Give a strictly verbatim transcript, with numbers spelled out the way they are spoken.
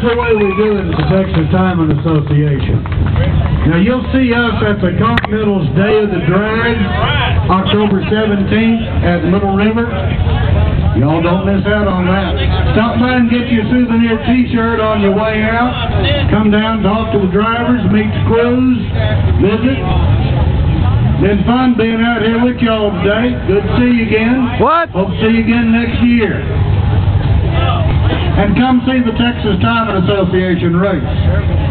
the way we do it at the Texas Timing Association. Now, you'll see us at the Continental's Day of the Drag, October seventeenth at Little River. Y'all don't miss out on that. Stop by and get your souvenir t-shirt on your way out. Come down, talk to the drivers, meet the crews, visit. Been fun being out here with y'all today. Good to see you again. What? Hope to see you again next year. And come see the Texas Timing Association race.